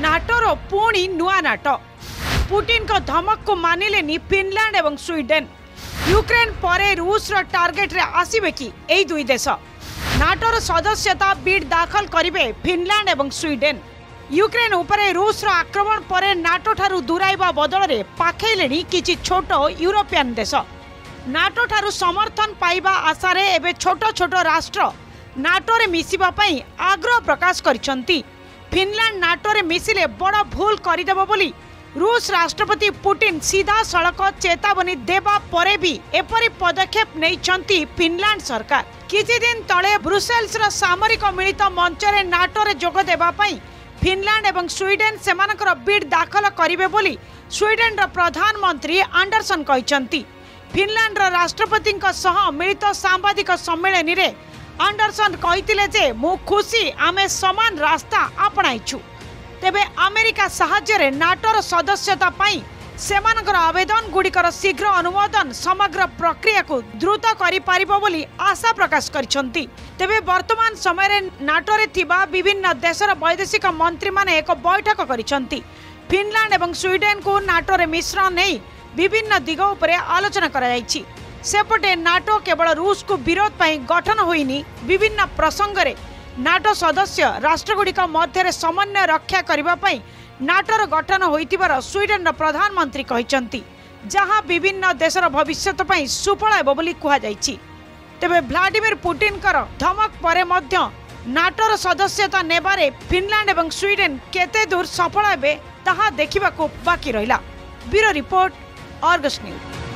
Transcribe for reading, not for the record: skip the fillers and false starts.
नाटोर पुणी नुआ NATO Putin को धमक को मानिलेनी फिनलैंड एवं स्वीडेन। यूक्रेन परे रूस रो टार्गेट रे आसीबे कि एई दुई देश। नाटोर सदस्यता बिड दाखल करिवे फिनलैंड एवं स्वीडेन। यूक्रेन उपरे रूस रो आक्रमण परे नाटो ठारू दूराइबा बदल रे पाखैलेनी किछि छोट यूरोपियन देश। नाटो ठारू समर्थन पाइबा आशा रे एबे छोट छोट राष्ट्र नाटो रे मिसिबा पई आग्रह प्रकाश करिसंती। फिनलैंड नाटो रे मिसिले बड़ भूल करिदेबो बोली रूस राष्ट्रपति पुटिन सीधा सड़क चेतावनी देबा परे भी एपरी पदक्षेप नैछंती फिनलैंड सरकार। किछि दिन तळे ब्रुसेल्स रो सामरिक मिलित मंच रे नाटो रे जोग देबा पई फिनलैंड एवं स्वीडेन सेमानकर बिड दाखल करिवे बोली स्वीडेन रो प्रधानमंत्री एंडरसन कहिसंती। फिनलैंड रो राष्ट्रपति सह मिलित सांबादिक सम्मेलन रे एंडरसन कहितिले जे मु खुशी आमे समान रास्ता अपनाइछु। तेबे अमेरिका साहाय्य रे नाटोर सदस्यता पाई सेमानकर आवेदन गुड़िकर शीघ्र अनुमोदन समग्र प्रक्रिया को द्रुत करि पारिबो बोली आशा प्रकाश करिसंती। तेबे वर्तमान समय रे नाटो रे थिबा विभिन्न देशर वैदेशिक मंत्री माने एक बैठक करिसंती। फिनलैंड एवं स्वीडेन को नाटो रे मिश्रण नहीं विभिन्न दिग उपरे आलोचना करा जायछि। सेपटे नाटो केवल रूस को विरोध पाई गठन होइनी विभिन्न प्रसंग रे नाटो सदस्य राष्ट्रगुड़िक मध्य समन्वय रक्षा करबा पई नाटोर गठन होइतिबार स्वीडेन प्रधानमंत्री कहिसंती, जहां विभिन्न देशर भविष्यत पई सुफल हेबो बोली कुहा जायछि। तेबे व्लादिमीर पुटिन कर धमक परे मध्य नाटोर सदस्यता नेबारे फिनलैंड एवं स्वीडेन केते दूर सफल हेबे ताहा देखिबाको बाकी रहिला। Bureau report, Argus news.